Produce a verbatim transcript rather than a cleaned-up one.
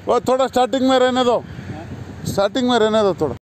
और थोड़ा स्टार्टिंग में रहने दो, स्टार्टिंग में रहने दो थोड़ा।